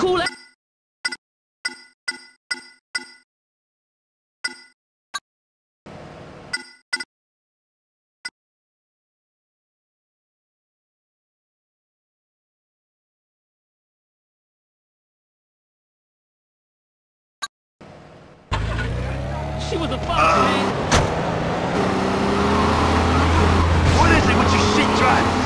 cool. She was a fox, man. What is it with you shit drivers?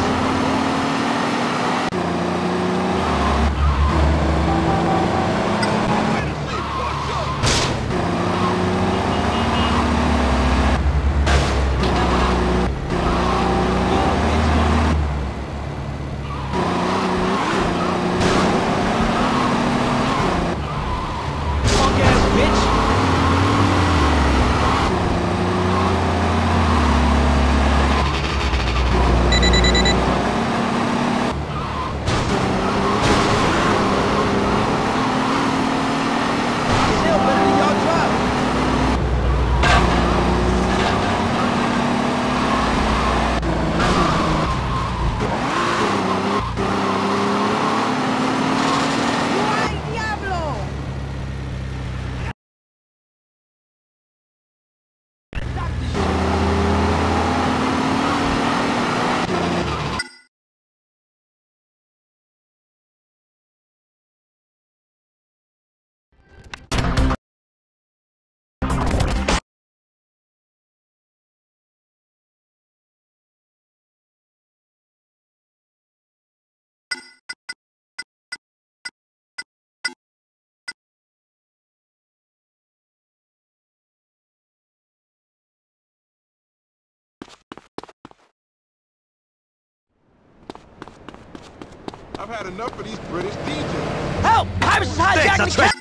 I've had enough of these British DJs. Help! Pirates hijacked the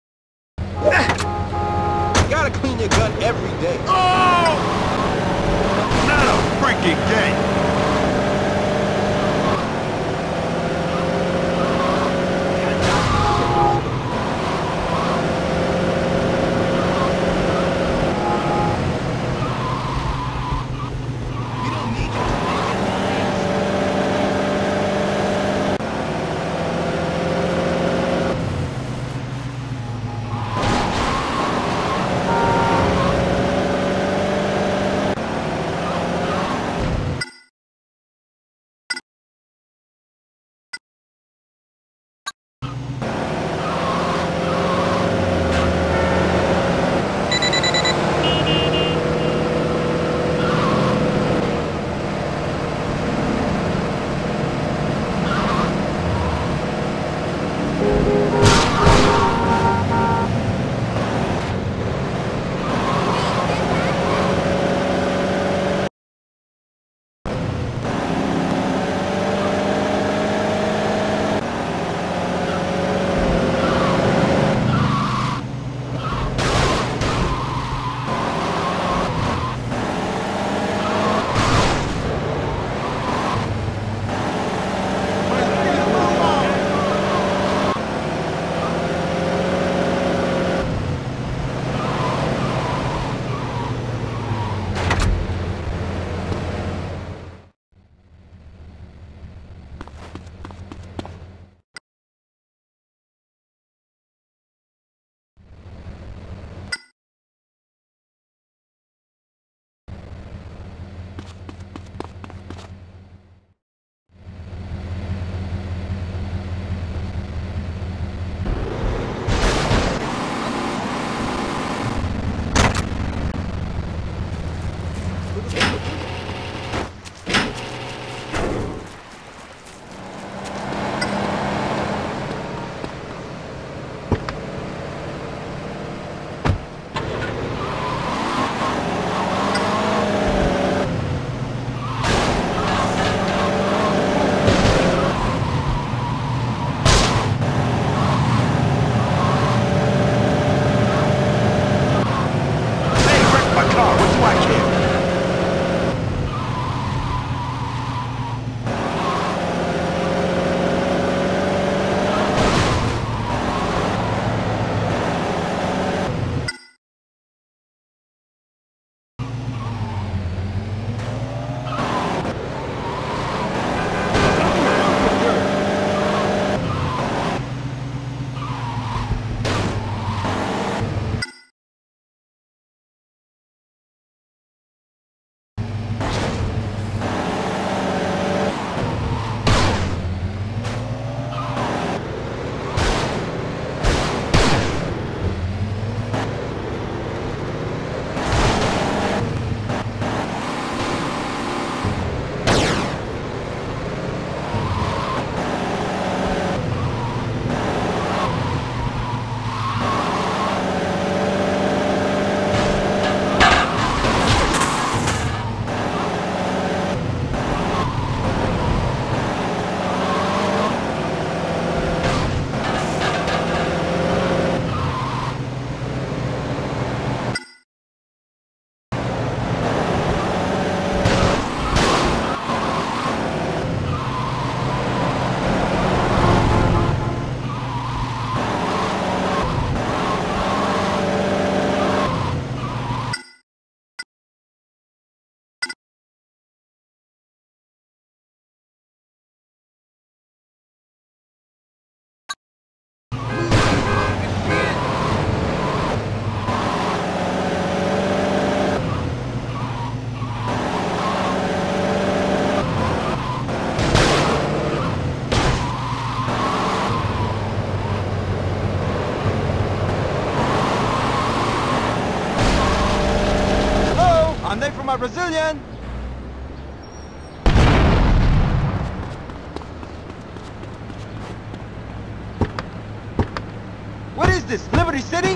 You gotta clean your gun every day. Oh! Not a freaking game. name for my Brazilian. What is this, Liberty City?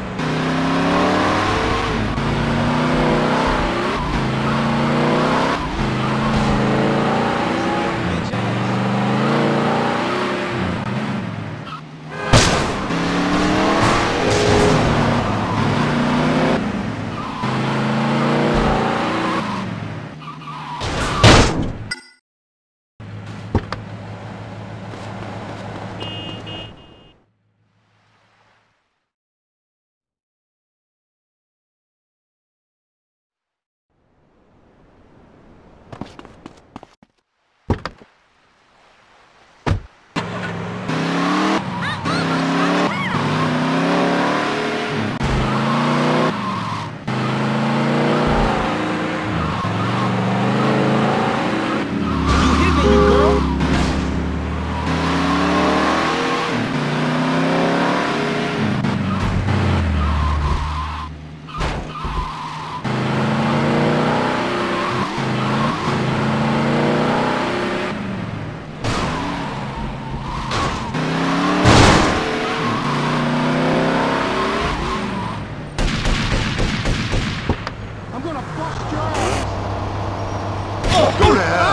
Go to hell.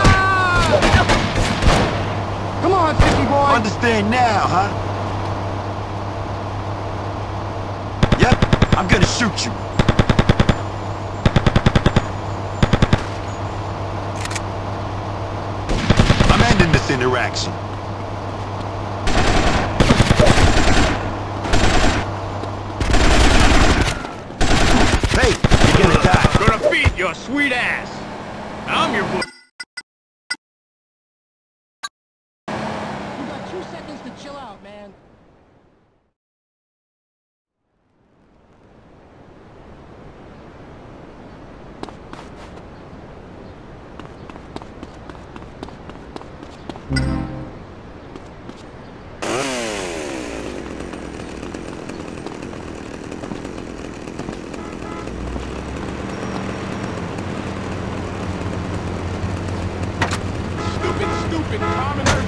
Come on, 50 boy. Understand now, huh? Yep, I'm gonna shoot you. I'm ending this interaction. Hey, you're gonna die. Gonna beat your sweet ass. I'm your boy. You got 2 seconds to chill out, man. Stupid commoners.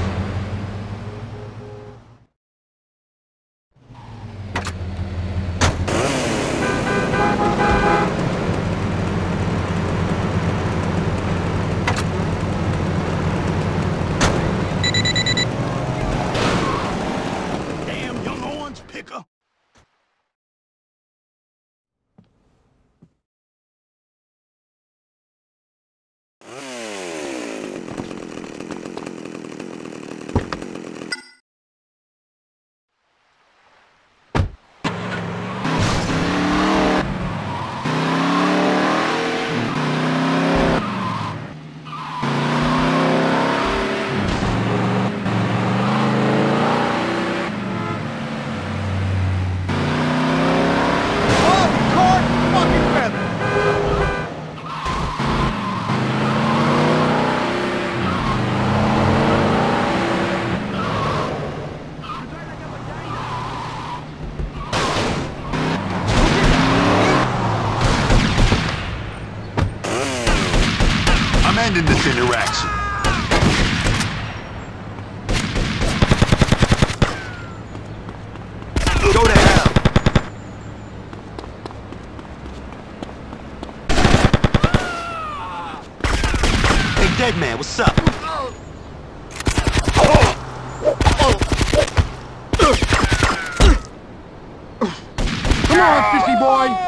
Damn young orange picker. I'm ending this interaction. Go to hell. Hey, dead man, what's up? Come on, 50 boy.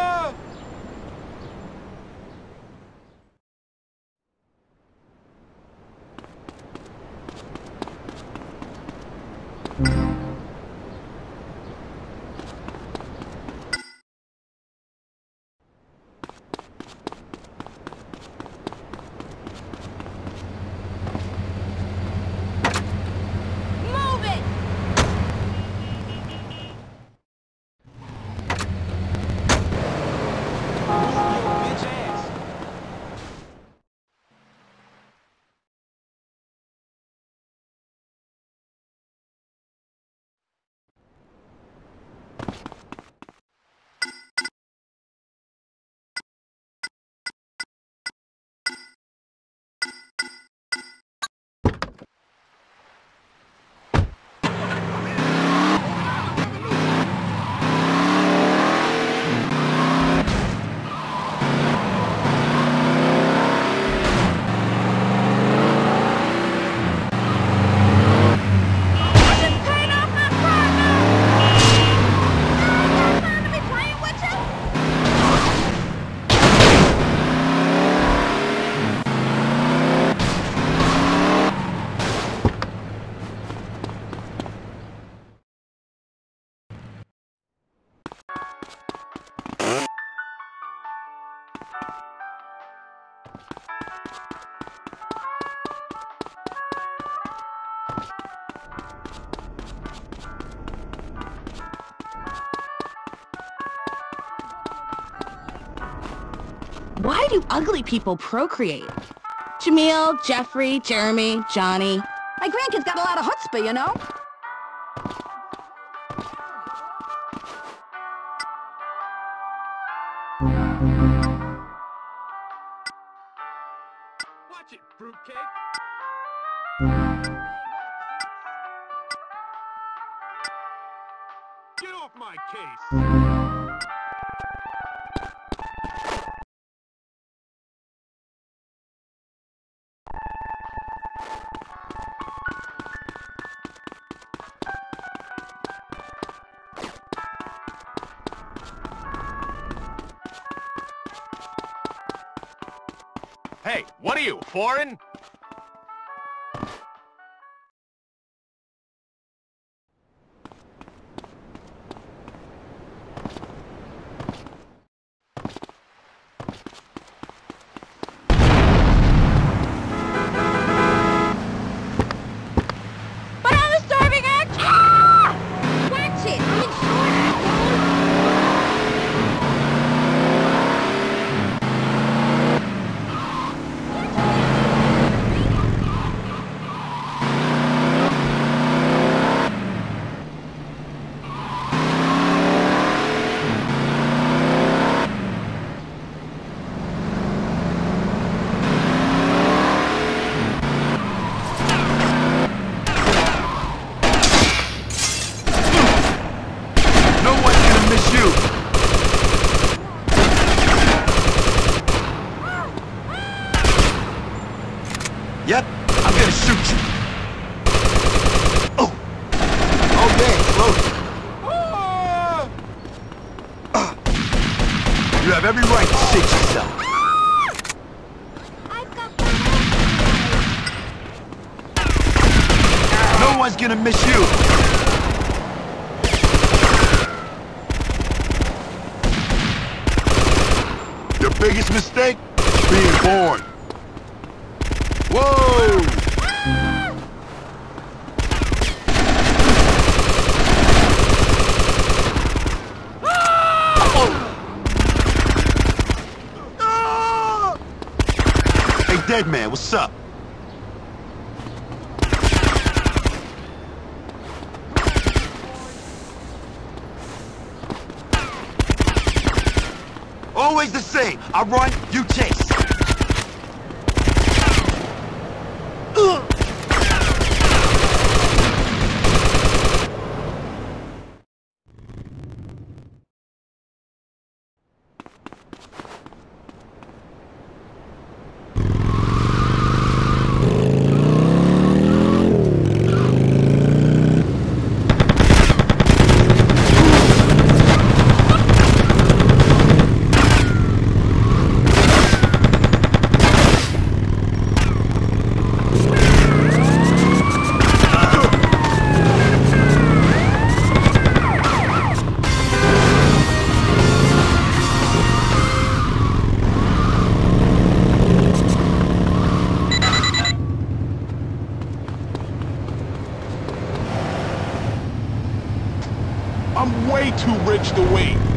Why do ugly people procreate? Jamil, Jeffrey, Jeremy, Johnny. My grandkid's got a lot of chutzpah, you know? Watch it, fruitcake. Get off my case! Hey, what are you, foreign? But I'm a starving act! Ah! Watch it! I'm in No one's gonna miss you! Yep, I'm gonna shoot you! Oh! Oh yeah, close! You have every right to shake yourself! No one's gonna miss you! Your biggest mistake? Being born. Whoa! Hey, dead man, what's up? Always the same. I run, you chase. I'm way too rich to wait.